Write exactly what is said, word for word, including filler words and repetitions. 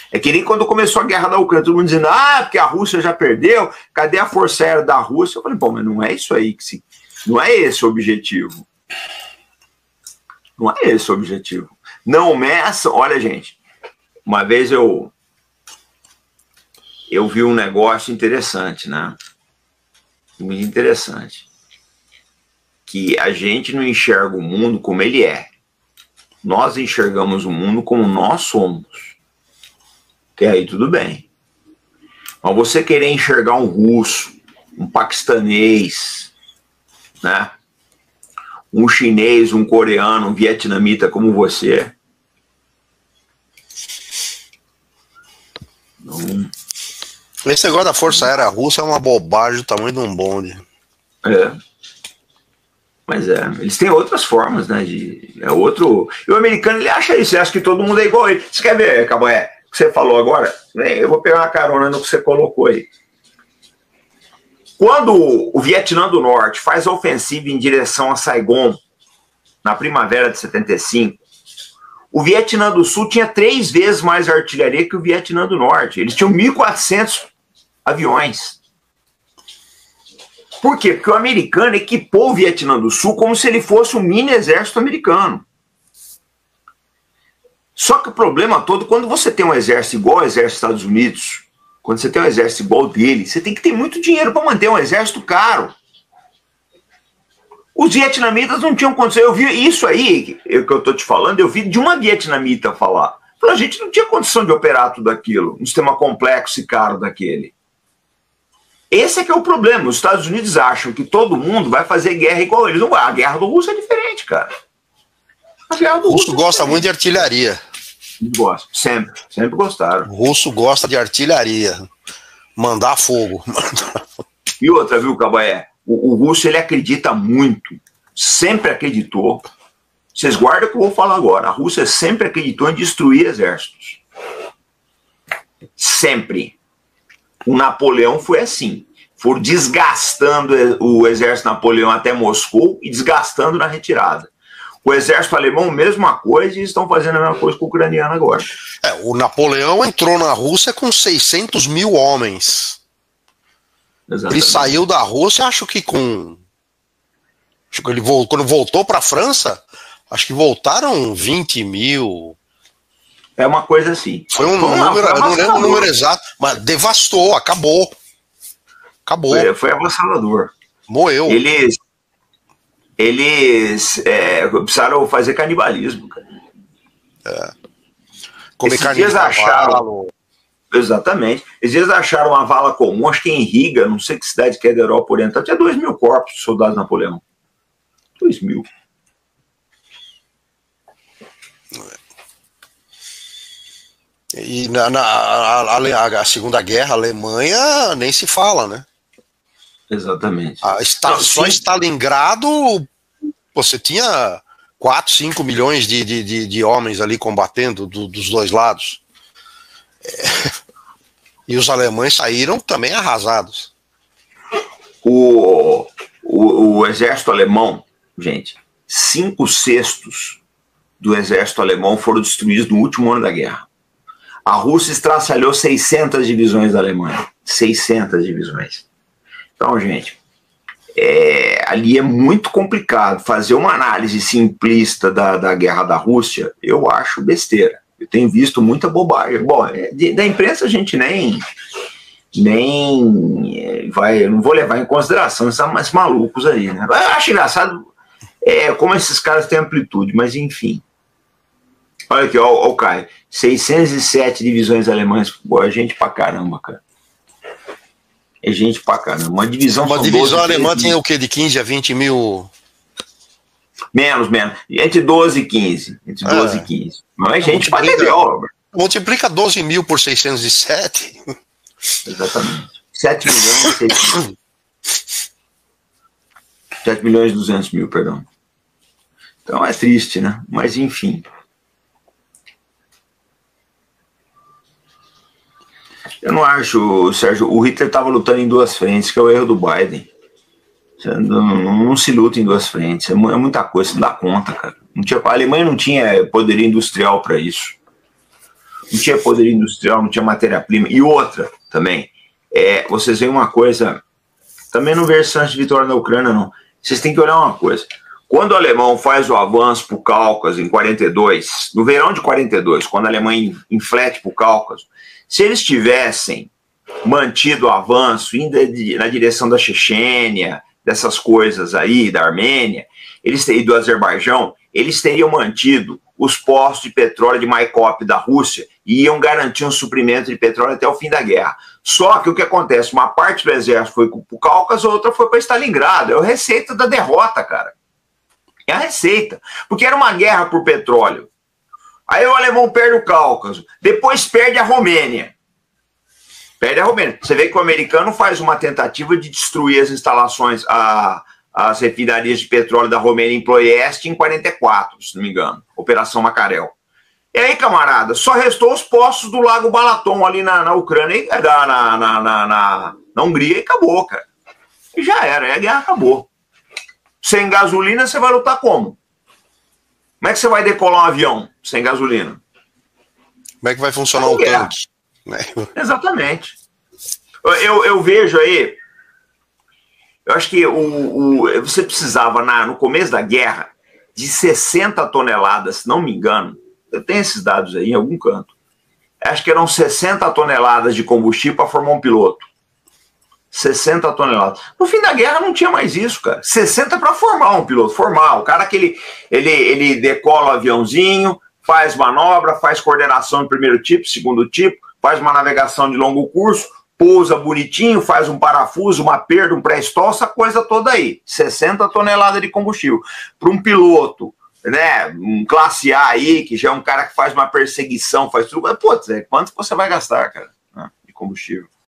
É que nem quando começou a guerra da Ucrânia, todo mundo dizendo, ah, porque a Rússia já perdeu, cadê a força aérea da Rússia? Eu falei, bom, mas não é isso aí que se... Não é esse o objetivo. Não é esse o objetivo. Não meçam... Olha, gente, uma vez eu... Eu vi um negócio interessante, né? Muito interessante. Que a gente não enxerga o mundo como ele é. Nós enxergamos o mundo como nós somos. Que aí tudo bem. Mas você querer enxergar um russo, um paquistanês, né? Um chinês, um coreano, um vietnamita como você. Não... Esse negócio da Força Aérea Russa é uma bobagem do tamanho de um bonde. É. Mas é, eles têm outras formas, né? De, é outro. E o americano, ele acha isso, ele acha que todo mundo é igual a ele. Você quer ver, Caboé, o que você falou agora? Eu vou pegar uma carona no que você colocou aí. Quando o Vietnã do Norte faz a ofensiva em direção a Saigon, na primavera de setenta e cinco, o Vietnã do Sul tinha três vezes mais artilharia que o Vietnã do Norte. Eles tinham mil e quatrocentos aviões. Por quê? Porque o americano equipou o Vietnã do Sul como se ele fosse um mini exército americano. Só que o problema todo, quando você tem um exército igual ao exército dos Estados Unidos, quando você tem um exército igual dele, você tem que ter muito dinheiro para manter um exército caro. Os vietnamitas não tinham condição. Eu vi isso aí, que eu estou te falando, eu vi de uma vietnamita falar. Falou, a gente não tinha condição de operar tudo aquilo, um sistema complexo e caro daquele. Esse é que é o problema. Os Estados Unidos acham que todo mundo vai fazer guerra igual eles. Não vai. A guerra do russo é diferente, cara. A guerra do o russo russo gosta é muito de artilharia. Gosta. Sempre. Sempre gostaram. O russo gosta de artilharia. Mandar fogo. E outra, viu, Cabaé? O, o russo, ele acredita muito. Sempre acreditou. Vocês guardam o que eu vou falar agora. A Rússia sempre acreditou em destruir exércitos. Sempre. O Napoleão foi assim. Foram desgastando o exército Napoleão até Moscou e desgastando na retirada. O exército alemão, mesma coisa, e estão fazendo a mesma coisa com o ucraniano agora. É, o Napoleão entrou na Rússia com seiscentos mil homens. Exatamente. Ele saiu da Rússia, acho que com... Acho que ele voltou, quando voltou para a França, acho que voltaram vinte mil... É uma coisa assim. Foi um foi número, uma, eu não lembro o número exato, mas devastou, acabou. Acabou. Foi, foi avassalador. Moeu. Eles, eles é, precisaram fazer canibalismo, cara. É. Comer Esses carne dias de acharam, cavalo. Exatamente. Esses dias acharam uma vala comum, acho que em Riga, não sei que cidade que é da Europa Oriental, tinha dois mil corpos de soldados Napoleão. Dois mil. E na, na a, a, a Segunda Guerra, a Alemanha nem se fala, né? Exatamente. A, está, Não, só sim. Stalingrado, você tinha quatro, cinco milhões de, de, de, de homens ali combatendo do, dos dois lados. É, e os alemães saíram também arrasados. O, o, o exército alemão, gente, cinco sextos do exército alemão foram destruídos no último ano da guerra. A Rússia estraçalhou seiscentas divisões da Alemanha. seiscentas divisões. Então, gente, é, ali é muito complicado. Fazer uma análise simplista da, da guerra da Rússia, eu acho besteira. Eu tenho visto muita bobagem. Bom, de, da imprensa a gente nem, nem vai... Eu não vou levar em consideração esses malucos aí, né? Eu acho engraçado é, como esses caras têm amplitude, mas enfim. Olha aqui, ó, ó o Caio. seiscentas e sete divisões alemãs. Pô, é gente pra caramba, cara. É gente pra caramba. Uma divisão Uma divisão alemã tinha o quê? De quinze a vinte mil? Menos, menos. Entre doze e quinze. Entre doze e quinze. Não é gente pra entender, ó. Multiplica doze mil por seiscentos e sete. Exatamente. sete milhões e seiscentos. sete milhões e duzentos mil, perdão. Então é triste, né? Mas enfim. Eu não acho, Sérgio, o Hitler estava lutando em duas frentes, que é o erro do Biden. Não, não, não se luta em duas frentes, é muita coisa, você não dá conta, cara. Não tinha, a Alemanha não tinha poderio industrial para isso. não tinha poder industrial, não tinha matéria-prima. E outra também, é, vocês veem uma coisa, também não vejo chance de vitória na Ucrânia, não. Vocês têm que olhar uma coisa. Quando o alemão faz o avanço para o Cáucaso em quarenta e dois, no verão de quarenta e dois, quando a Alemanha inflete para o Cáucaso, se eles tivessem mantido o avanço, indo na direção da Chechênia, dessas coisas aí, da Armênia, eles, e do Azerbaijão, eles teriam mantido os postos de petróleo de Maikop da Rússia e iam garantir um suprimento de petróleo até o fim da guerra. Só que o que acontece? Uma parte do exército foi para o Cáucaso, outra foi para Stalingrado. É a receita da derrota, cara. É a receita. Porque era uma guerra por petróleo. Aí o alemão perde o Cáucaso. Depois perde a Romênia. Perde a Romênia. Você vê que o americano faz uma tentativa de destruir as instalações, a, as refinarias de petróleo da Romênia em Ploiest em quarenta e quatro, se não me engano. Operação Makarel. E aí, camarada, só restou os postos do Lago Balaton ali na, na Ucrânia, e, na, na, na, na, na Hungria, e acabou, cara. E já era, aí a guerra acabou. Sem gasolina, você vai lutar como? Como é que você vai decolar um avião sem gasolina? Como é que vai funcionar o tanque? Exatamente. Eu, eu vejo aí, eu acho que o, o, você precisava, na, no começo da guerra, de sessenta toneladas, se não me engano, eu tenho esses dados aí em algum canto, acho que eram sessenta toneladas de combustível para formar um piloto. sessenta toneladas. No fim da guerra não tinha mais isso, cara. sessenta para formar um piloto, formar. O cara que ele, ele, ele decola o aviãozinho, faz manobra, faz coordenação de primeiro tipo, segundo tipo, faz uma navegação de longo curso, pousa bonitinho, faz um parafuso, uma perda, um pré-stall, essa coisa toda aí. sessenta toneladas de combustível. Para um piloto, né, um classe A aí, que já é um cara que faz uma perseguição, faz tudo, putz, quanto você vai gastar, cara, de combustível?